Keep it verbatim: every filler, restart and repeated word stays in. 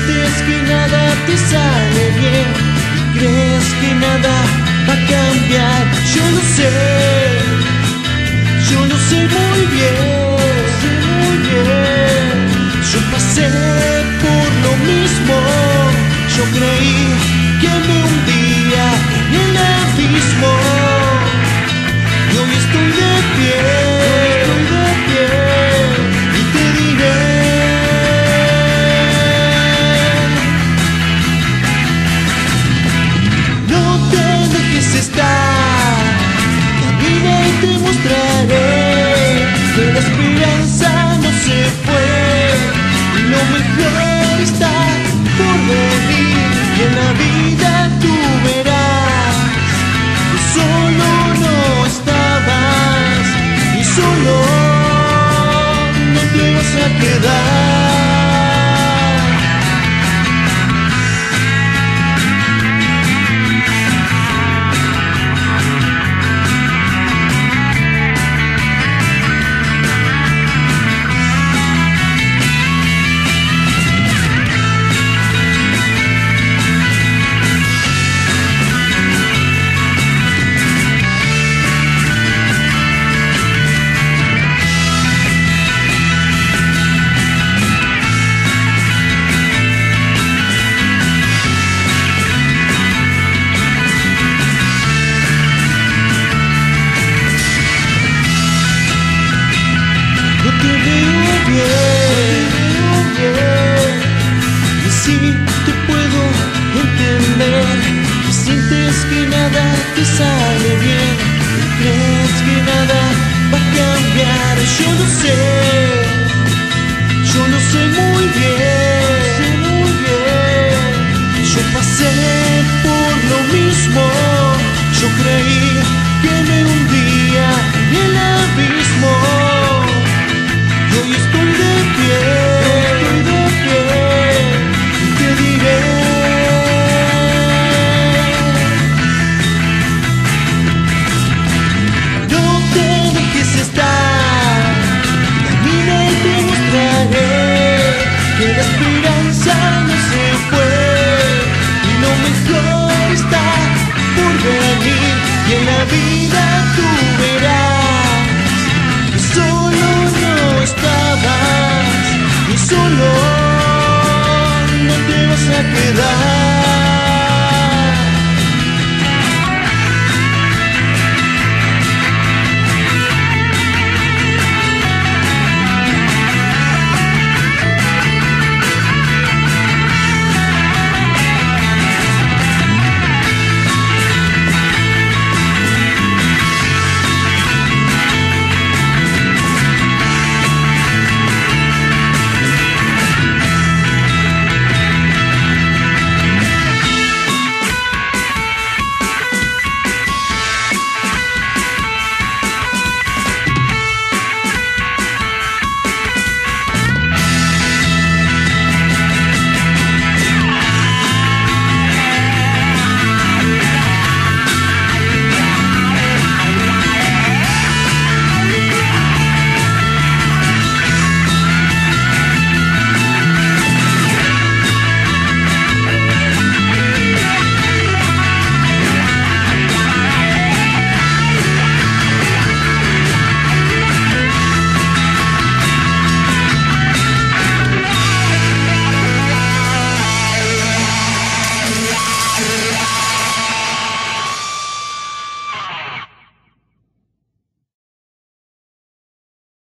sientes que nada te sale bien y crees que nada va a cambiar. Yo lo sé, yo lo sé muy bien, sé muy bien. Yo pasé por lo mismo, yo creí que me hundía en el abismo y hoy estoy de pie, estoy de pie y te diré: no te dejes estar, camina y te mostraré que la esperanza no se fue y lo mejor está por venir. Y en la vida tú verás que solo no estabas y solo no te vas a quedar. Te veo bien, te veo bien, y sí te puedo entender. Que sientes que nada te sale bien y crees que nada va a cambiar. Yo lo sé, yo lo sé muy bien, sé muy bien. Yo pasé por lo mismo, yo creí que me hundía en el abismo. Hoy estoy de pie, estoy de pie y te diré: no te dejes estar, camina y te mostraré que la esperanza no se fue y lo mejor está por venir. Y en la vida tú verás que solo no estabas y solo no te vas a quedar.